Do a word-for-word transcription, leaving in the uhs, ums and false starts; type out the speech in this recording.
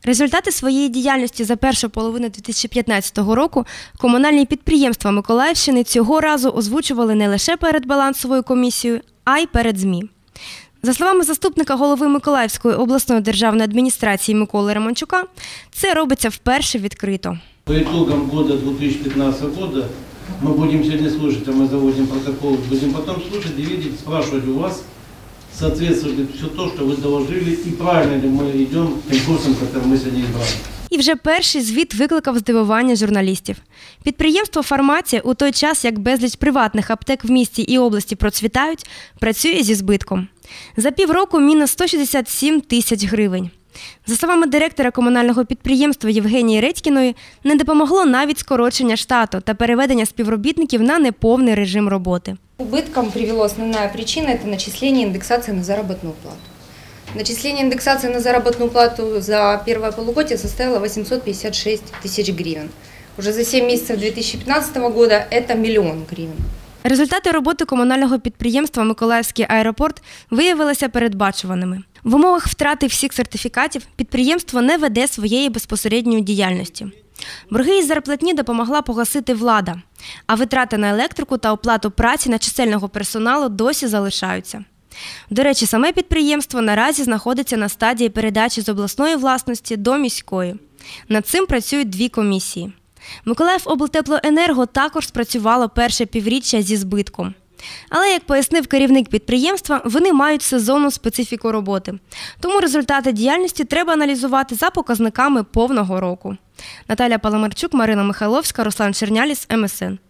Результати своєї діяльності за першу половину дві тисячі п'ятнадцятого року комунальні підприємства Миколаївщини цього разу озвучували не лише перед балансовою комісією, а й перед ЗМІ. За словами заступника голови Миколаївської обласної державної адміністрації Миколи Романчука, це робиться вперше відкрито. По итогам года две тысячи пятнадцатого года мы будем сегодня слушать, а мы заводим протокол, будем потом слушать и видеть, спрашивать у вас, соответствует ли все то, что вы доложили, и правильно ли мы идем тем курсом, который мы сегодня избрали. І вже перший звіт викликав здивування журналістів. Підприємство «Фармація» у той час, як безліч приватних аптек в місті і області процвітають, працює зі збитком. За півроку мінус сто шістдесят сім тисяч гривень. За словами директора комунального підприємства Євгенії Редькіної, не допомогло навіть скорочення штату та переведення співробітників на неповний режим роботи. Убытком привело основная причина – это начисление индексации на заработную плату. Начисление индексации на заработную плату за первое полугодие составило восемьсот пятьдесят шесть тысяч гривен. Уже за семь месяцев две тысячи пятнадцатого года это миллион гривен. Результати роботи комунального підприємства «Миколаївський аеропорт» виявилися передбачуваними. В умовах втрати всіх сертифікатів підприємство не веде своєї безпосередньої діяльності. Борги із зарплатні допомогла погасити влада, а витрати на електрику та оплату праці на чисельного персоналу досі залишаються. До речі, саме підприємство наразі знаходиться на стадії передачі з обласної власності до міської. Над цим працюють дві комісії. Миколаївоблтеплоенерго також спрацювало перше півріччя зі збитком. Але, як пояснив керівник підприємства, вони мають сезонну специфіку роботи. Тому результати діяльності треба аналізувати за показниками повного року. Наталя Паламарчук, Марина Михайловська, Руслан Черняліс, ем ес ен.